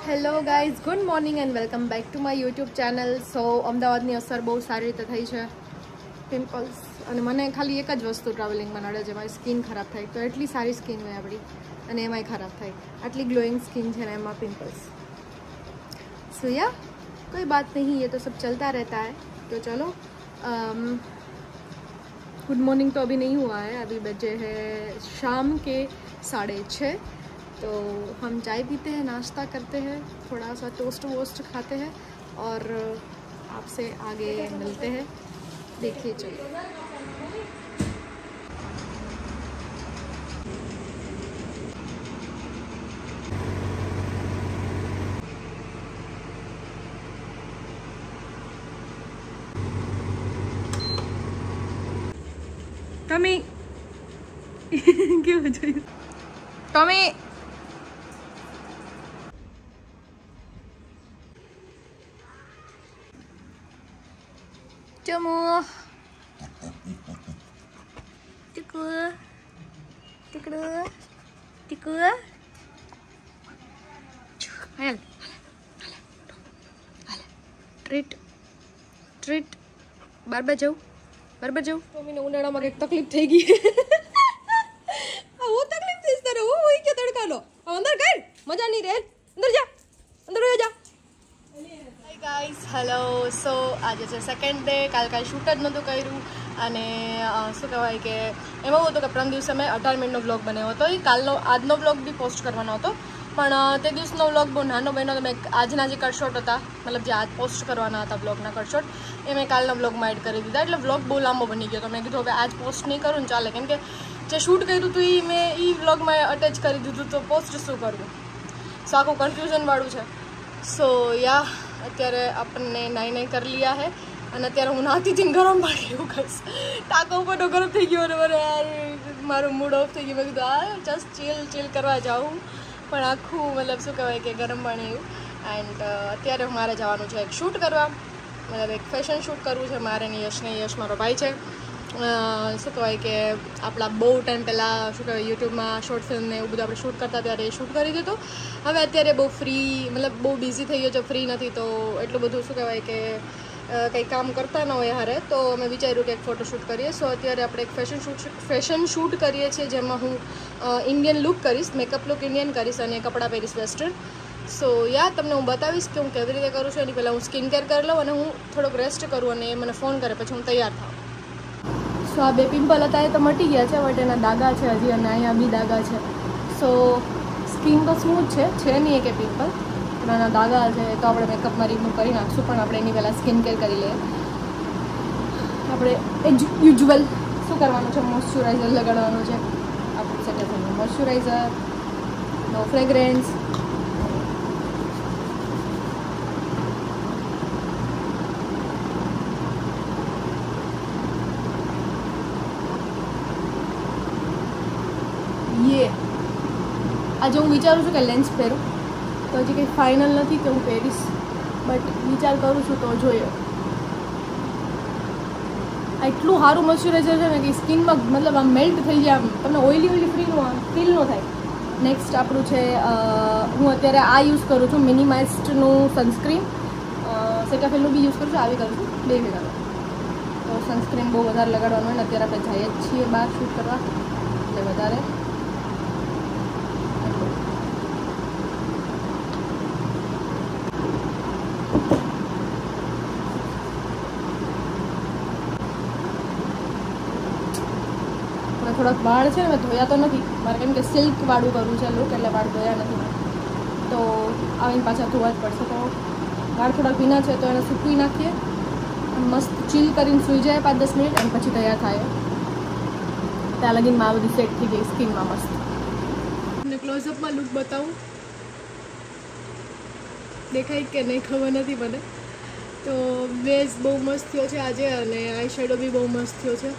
Hello guys, good morning and welcome back to my YouTube channel. So અમદાવાદની અસર બહુ સારી રીતે થઈ છે. પિમ્પલ્સ અને મને ખાલી એક જ વસ્તુ ટ્રાવેલિંગમાં નડે છે, મારી સ્કિન ખરાબ થાય. તો એટલી સારી સ્કિન હોય આપણી અને એમાંય ખરાબ થાય. આટલી ગ્લોઈંગ સ્કિન છે ને એમાં પિમ્પલ્સ. સો યા कोई बात नहीं, ये तो सब चलता रहता है. तो चलो, गुड मॉर्निंग तो अभी नहीं हुआ है, अभी बजे हैं शाम के 6:30. तो हम चाय पीते हैं, नाश्ता करते हैं, थोड़ा सा टोस्ट वोस्ट खाते हैं और आपसे आगे मिलते हैं. देखिए चलो. टॉमी क्या हो जाए टॉमी टमो टिकू टिकड़ू टिकू हेल ट्रीट ट्रीट बार जाऊँ बराबर जाऊँ. મમ્મીને ઉનાળામાં કંઈક તકલીફ થઈ ગઈ. હું તકલીફ થઈશ તારે, હું હોય કે તડકાનો અંદર કર, મજા નહીં રહે. અંદર જા, અંદર જા. Hi guys, hello. સો આજે છે સેકન્ડ ડે. કાલ શૂટ જ નહોતું કર્યું અને શું કહેવાય કે એમાં એવું હતું કે પ્રથમ દિવસે મેં 18 મિનિટનો વ્લોગ બનાવ્યો હતો. એ આજનો વ્લોગ બી પોસ્ટ કરવાનો હતો, પણ તે દિવસનો વ્લોગ બહુ નાનો બન્યો. તો મેં આજના જે કટશોટ હતા, મતલબ જે આજ પોસ્ટ કરવાના હતા વ્લોગના કટશોટ, એ મેં કાલના વ્લોગમાં એડ કરી દીધા. એટલે વ્લોગ બહુ લાંબો બની ગયો. તો મેં કીધું હવે આજ પોસ્ટ નહીં કરું ને ચાલે, કેમ કે જે શૂટ કર્યું હતું એ મેં એ વ્લોગમાં અટેચ કરી દીધું. તો પોસ્ટ શું કરવું, સો આખું કન્ફ્યુઝનવાળું છે. સો યા અત્યારે આપણને નાઈ કરી લીયા હે અને અત્યારે હું નાતી હતી ગરમ પાણી એવું કરીશ. ટાંકો ઉપર ગરમ થઈ ગયો અને મને યાર મારું મૂડ ઓફ થઈ ગયું. મેં કીધું જસ્ટ ચીલ કરવા જાઉં, પણ આખું મતલબ શું કહેવાય કે ગરમ પાણી એવું. એન્ડ અત્યારે મારે જવાનું છે એક શૂટ કરવા, મતલબ એક ફેશન શૂટ કરવું છે મારે ને યશને. યશ મારો ભાઈ છે. શું કહેવાય કે આપણા બહુ ટાઈમ પહેલાં શું કહેવાય યુટ્યુબમાં શોર્ટ ફિલ્મને એવું બધું આપણે શૂટ કરતા ત્યારે એ શૂટ કરી દીધું. હવે અત્યારે બહુ ફ્રી, મતલબ બહુ બિઝી થઈ ગયો છે, ફ્રી નથી. તો એટલું બધું શું કહેવાય કે કંઈ કામ કરતા ન હોય હારે, તો મેં વિચાર્યું કે એક ફોટોશૂટ કરીએ. સો અત્યારે આપણે એક ફેશન શૂટ કરીએ છીએ, જેમાં હું ઇન્ડિયન લુક કરીશ, મેકઅપ લુક ઇન્ડિયન કરીશ અને કપડાં પહેરીશ વેસ્ટર્ન. સો યા તમને હું બતાવીશ કે હું કેવી રીતે કરું છું. એની પહેલાં હું સ્કિન કેર કરી લઉં અને હું થોડોક રેસ્ટ કરું અને એ મને ફોન કરે પછી હું તૈયાર થાઉં. સો આ બે પિમ્પલ હતા એ તો મટી ગયા છે, બટ એના દાગા છે હજી અને અહીંયા બી દાગા છે. સો સ્કિન તો સ્મૂથ છે નહીં કે પિમ્પલ, પણ એના દાગા છે તો આપણે મેકઅપમાં રિમૂવ કરી નાખશું. પણ આપણે એની પહેલાં સ્કિન કેર કરી લઈએ. આપણે યુઝ્યુઅલ શું કરવાનું છે, મોઇશ્ચરાઇઝર લગાડવાનું છે. આપણું સેટઅપ મોઇશ્ચરાઇઝર, નો ફ્રેગ્રેન્સ. આજે હું વિચારું છું કે લેન્સ પહેરું, તો હજી કંઈ ફાઇનલ નથી કે હું પહેરીશ, બટ વિચાર કરું છું. તો જોઈએ. એટલું સારું મોઇશ્ચરાઇઝર છે ને કે સ્કિનમાં મતલબ આમ મેલ્ટ થઈ જાય, આમ તમને ઓઇલી ફ્રીનું આમ ફીલ ન થાય. નેક્સ્ટ આપણું છે, હું અત્યારે આ યુઝ કરું છું મિનિમાઇસ્ટનું સનસ્ક્રીન. સેટાફિલનું બી યુઝ કરું છું, આવી કરું છું, બે ભેગા. તો સનસ્ક્રીન બહુ વધારે લગાડવાનું હોય ને, અત્યારે આપણે જઈએ જ છીએ બહાર શૂટ કરવા, એટલે વધારે. થોડાક વાળ છે ને મેં ધોયા તો નથી મારે, કેમ કે સિલ્કવાળું કરવું છે લુક, એટલે વાળ ધોયા નથી. તો આવીને પાછા ધોવા જ પડશે. તો વાળ થોડાક ભીના છે તો એને સૂકવી નાખીએ, મસ્ત ચીલ કરીને સૂઈ જાય 5-10 મિનિટ અને પછી તૈયાર થાય. ત્યાં લગીનમાં આ બધી સેટ થઈ ગઈ સ્કિનમાં મસ્ત. અને ક્લોઝઅપમાં લુક બતાવું, દેખાય કે નહીં ખબર નથી મને. તો બેઝ બહુ મસ્ત થયો છે આજે અને આઈ શેડો બી બહુ મસ્ત થયો છે.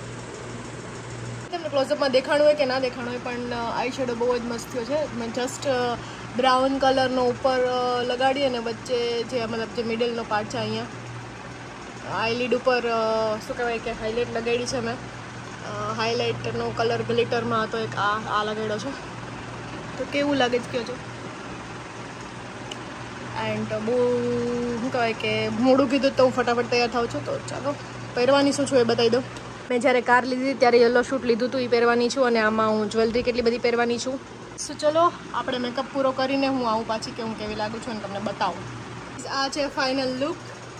તમને ક્લોઝઅપમાં દેખાણું હોય કે ના દેખાણું હોય, પણ આઈ શેડો બહુ જ મસ્ત થયો છે. મેં જસ્ટ બ્રાઉન કલરનો ઉપર લગાડી અને વચ્ચે જે મતલબ જે મિડલનો પાર્ટ છે અહીંયા આઈલીડ ઉપર શું કહેવાય કે હાઇલાઇટ લગાડી છે મેં. હાઇલાઇટરનો કલર ગ્લિટરમાં હતો એક, આ લગાડ્યો છે. તો કેવું લાગે છે કહેજો. એન્ડ બહુ શું કહેવાય કે મોડું કીધું તો હું ફટાફટ તૈયાર થાઉં છું. તો ચાલો પહેરવાની શું છું એ બતાવી દઉં. મેં જ્યારે કાર લીધી ત્યારે યલો શૂટ લીધું હતું, એ પહેરવાની છું. અને આમાં હું જ્વેલરી કેટલી બધી પહેરવાની છું. સો ચલો આપણે મેકઅપ પૂરો કરીને હું આવું પાછી કે હું કેવી લાગું છું અને તમને બતાવું. આ છે ફાઇનલ લુક.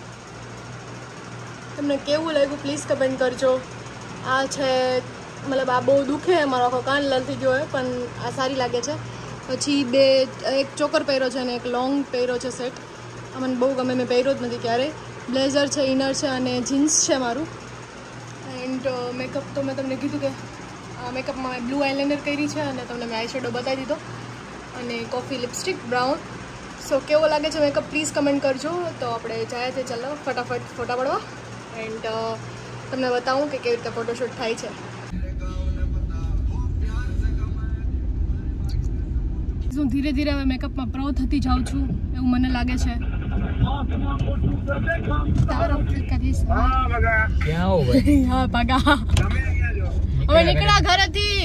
તમને કેવું લાગ્યું પ્લીઝ કમેન્ટ કરજો. આ છે મતલબ આ બહુ દુખે, મારો આખો કાન લાલ થઈ ગયો હોય, પણ આ સારી લાગે છે. પછી એક ચોકર પહેર્યો છે અને એક લોંગ પહેર્યો છે સેટ. આ મને બહુ ગમે, મેં પહેર્યો જ નથી ક્યારેય. બ્લેઝર છે, ઇનર છે અને જીન્સ છે મારું. એન્ડ મેકઅપ તો મેં તમને કીધું કે મેકઅપમાં મેં બ્લુ આઈલાઇનર કરી છે અને તમને મેં આઈ શેડો બતાવી દીધો અને કોફી લિપસ્ટિક બ્રાઉન. સો કેવો લાગે છે મેકઅપ પ્લીઝ કમેન્ટ કરજો. તો આપણે જાય છે, ચાલો ફટાફટ ફોટા પાડવા એન્ડ તમને બતાવું કે કેવી રીતે ફોટોશૂટ થાય છે. હું ધીરે ધીરે હવે મેકઅપમાં પ્રો થતી જાઉં છું એવું મને લાગે છે. હવે નીકળ્યા ઘરેથી.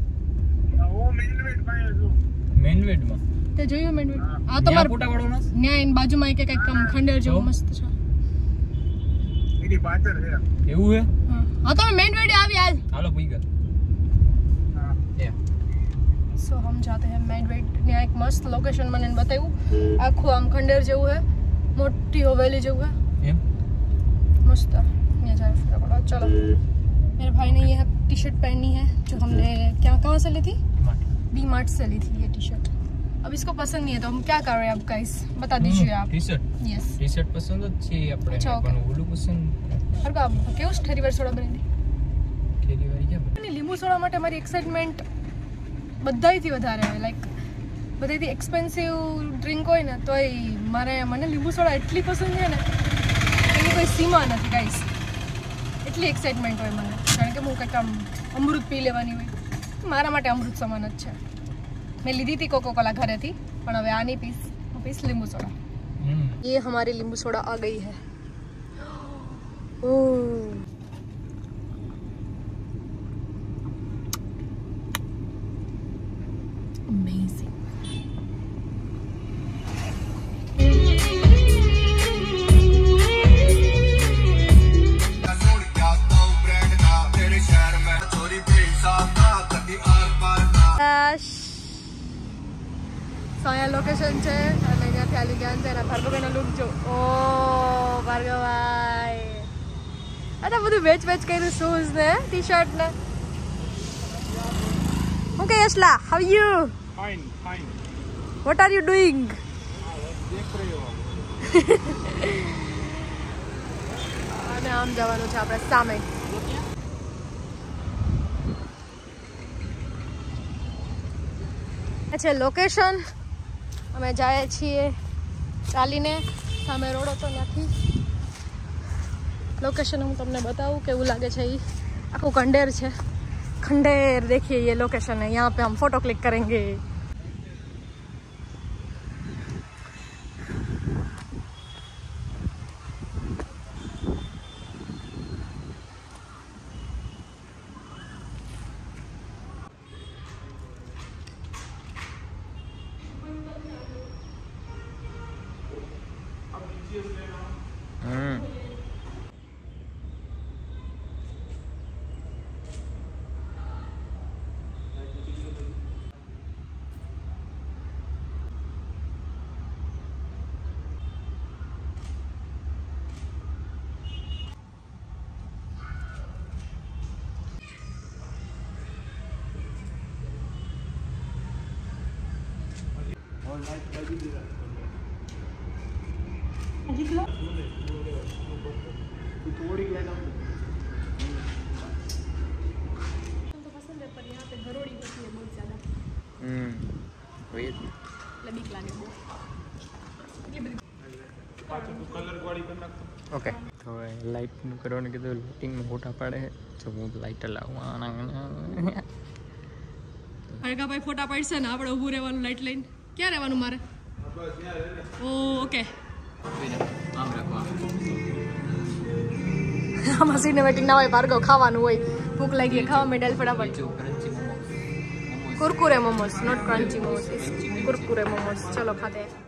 તે જોયું મેનવેટ? આ તો મારા ફોટા પાડવાના ન્યા એની બાજુમાં એક કંઈક ખંડેર જેવું મસ્ત છે. એવું હે? હા તો मेन वीडियो आ गया आज. हालो पी गया. सो हम जाते हैं मेन वीड. यहाँ एक मस्त लोकेशन मैंने बताया. आखो आम खंडेर જેવું है, मोटी हवेली જેવું है, मस्त. यहाँ जाए फिर बड़ा. चलो मेरे भाई ने ये टी शर्ट पहनी है जो हमने कहाँ से ली थी? डी मार्ट से ली थी ये टी शर्ट. अब इसको पसंद नहीं है तो हम क्या कर रहे हैं अब गाइस बता दीजिए आप. T shirt? Yes T shirt पसंद છે આપણે પણ ઓલું પસંદ. હર કા કેવું ઠેરી વાર સોડા બની ઠેરી વાર કેમ બની? લીંબુ સોડા માટે મારી એક્સાઇટમેન્ટ બધાયથી વધારે હોય. લાઈક બધાયથી એક્સપેન્સિવ ડ્રિંક હોય ને તોય મને લીંબુ સોડા એટલી પસંદ છે ને એની કોઈ સીમા નથી ગાઈસ. એટલી એક્સાઇટમેન્ટ હોય મને, કારણ કે હું કંઈક આમ અમૃત પી લેવાની હોય. મારા માટે અમૃત સમાન જ છે. मैं ली थी कोको कोला घरे थी, पर अब आ नहीं पीस, पीस नींबू सोडा. ये हमारी नींबू सोडा आ गई है. ओह अमेजिंग. અહીંયા લોકેશન છે અને અહીંયાથી આલી ગયા છે. એના ભાર્ગવભાઈનો લુક જો. ઓ ભાર્ગવભાઈ, આ તો બધું વેચ કર્યું, શૂઝ ને ટી શર્ટ ને. હું કે યશલા, how you? Fine fine. What are you doing? દેખ રહ્યો. અને આમ જવાનું છે આપણે સામે. છે લોકેશન. અમે જાય છીએ ચાલીને. સામે રોડ હતો ત્યાંથી. लोकेशन हम तुमने बताऊँ केवू लगे आखू खंडेर है. खंडेर देखिए ये लोकेशन है. यहाँ पे हम फोटो क्लिक करेंगे. थोड़ी तो पसंद है पर यहाँ पे घरोड़ी होती है बहुत ज़्यादा. बीक लागे बहुत. ओके तो लाइट करवाने के तो लाइटिंग में फोटा पड़े है जो હું લાઇટ લાવવા હરકા ભાઈ ફોટા પડશે ને આપણે ઊભું રહેવાનું લાઇટ લઈને. ક્યાં રહેવાનું મારે? ઓકે આમ રાખવા. આમાં સિનેમેટિક ના હોય, ભાર્ગવ ખાવાનું હોય. ભૂખ લાગી ખાવા માંડેલ ફટાફટ. Kurkure momos, not crunchy momos, Kurkure momos. चलो खाते हैं.